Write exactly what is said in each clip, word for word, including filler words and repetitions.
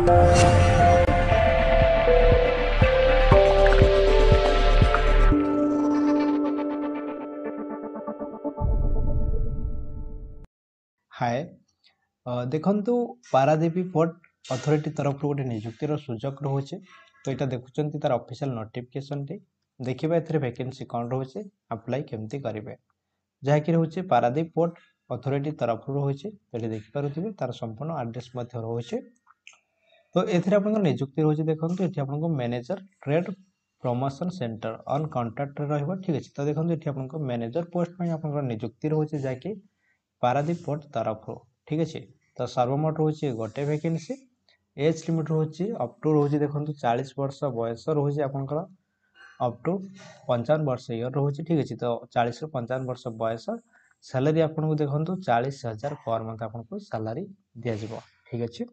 हाय देखु Paradip port authority तरफ गोटे निजुक्तिर सुजोग रोचे तो यहाँ देखुं तार ऑफिशियल नोटिफिकेशन टी देखिए ए वैकेंसी कौन रोचे अप्लाई केमती करेंगे जहाँकि रोचे पारादीप पोर्ट अथॉरिटी तरफ रोचे तो ये देखिपे तार संपूर्ण एड्रेस रोचे तो ये निजुक्ति रोचे देखो ये आपको manager trade promotion centre on contract रहा ठीक अच्छे तो देखो ये आपको मैनेजर पोस्ट में आप निजुक्ति रोचे जहाँकि पारादीप पोर्ट तरफ ठीक अच्छे तो सर्वमोट रोचे गोटे वैकेंसी एज लिमिट रोचे अप टू रोचे देखो चालीस वर्ष बयस रोचे आपंकर अप टू पंचावन वर्ष इयर रोचे ठीक अच्छे तो चालीस रु पंचावन वर्ष बयस सैलरी आपको देखो चालीस हजार पर मंथ आपको सैलरी दि जाव ठीक अच्छे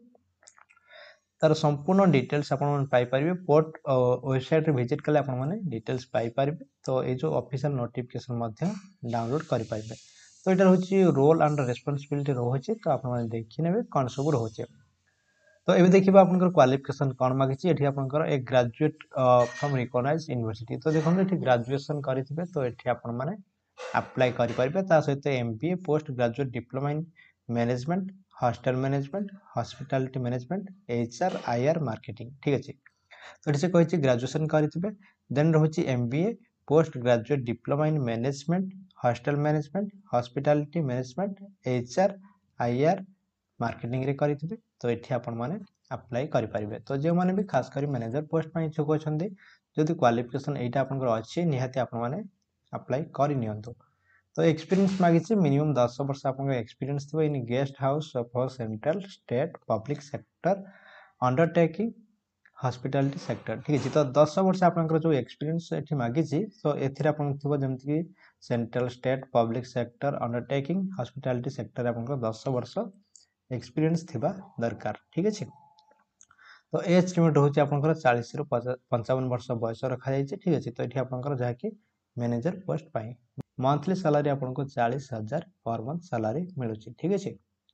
तार संपूर्ण डिटेल्स आपरे पोर्ट वेबसाइट विजिट कले आपने डिटेल्स पाइपर तो ये जो ऑफिशियल नोटिफिकेशन डाउनलोड करेंगे तो यहाँ हूँ रोल एंड रेस्पॉन्सिबिलिटी रोचे तो आप देखने कौन सब रोचे तो ये देखिए आप क्वालिफिकेशन कौन मांगी ये आपंकर a graduate from recognise university तो देखो ये ग्रेजुएशन करेंगे तो ये आपने अप्लाई करेंगे सहित MBA post graduate diploma in management hostel management hospitality management HR IR marketing ठीक अच्छे तो ये कही ग्रेजुएशन करेंगे देन रोचे MBA post graduate diploma in management hostel management hospitality management HR IR marketing रे करेंगे तो ये आपने अप्लाई करेंगे तो जो मैंने भी खास कर मैनेजर पोस्ट में इच्छुक अच्छा जदि क्वालिफिकेशन यहाँ आपंकर अच्छी निहाती आपने अप्लाई करनी तो एक्सपीरियंस मांगी मिनिमम दस वर्ष आप एक्सपीरियंस थी in guest house for central state public sector undertaking hospitality sector ठीक है तो दस वर्ष आप जो एक्सपीरियंस ये मांगी तो एमती central state public sector undertaking hospitality sector आप दस वर्ष एक्सपीरियंस थिबा दरकार ठीक अच्छे तो एज लिमिट रोचे आप चालीस रु पंचावन वर्ष बयस रखा जाए ठीक अच्छे तो ये आपंकर जहाँकि मैनेजर पोस्ट पाई मंथली सैलरी आपको चालीस हजार पर मंथ सैलरी मिलूँ ठीक अच्छे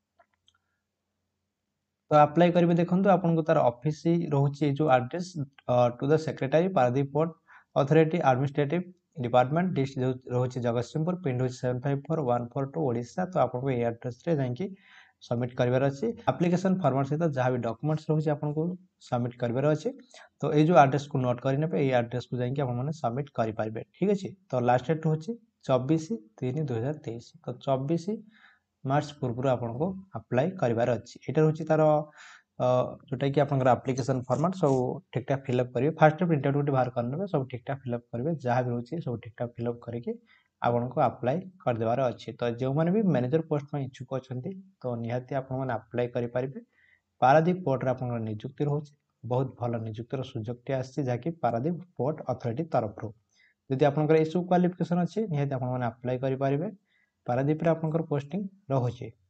तो अप्लाई करेंगे देखो आपको तार ऑफिस रोचे जो address to the secretary Paradip port authority administrative department district रोचे जगतसिंहपुर पिन रोचे seven five four one four two Odisha तो आपको ये एड्रेस जाकि सबमिट करार अच्छे एप्लिकेशन फॉर्म सहित जहाँ भी डॉक्यूमेंट्स रोचे आपको सबमिट करार अच्छे तो ये जो एड्रेस को नोट करने ये एड्रेस को जाकि आप सबमिट करेंगे ठीक अच्छे तो लास्ट डेट हूँ चौबीस तीन दुई हजार तेईस तो चौबीस मार्च पूर्व आपको अप्लाई करार अच्छी यहाँ हूँ तार जोटा कि आप एप्लिकेशन फॉर्मेट सब ठीक ठाक फिलअप करेंगे फास्ट प्रिंट आउट बाहर करने सब ठीक ठाक फिलअप करेंगे जहाँ भी रोचे सब ठीक ठाक फिलअप करके आपको अप्लाई करदेवार अच्छे तो जो मैंने भी मैनेजर पोस्ट में इच्छुक अच्छा तो निहाती आपने अप्लाई करेंगे पारादीप पोर्ट आप निजुक्ति रोचे बहुत भल निजुक्तिर सुजोगटी आसी जहाँकि पारादीप पोर्ट अथॉरिटी तरफ जदि आपंकर सब क्वालिफिकेशन अच्छे निहाती आपने अप्लाई करेंगे पारादीप आपंकर पोस्टिंग रोचे।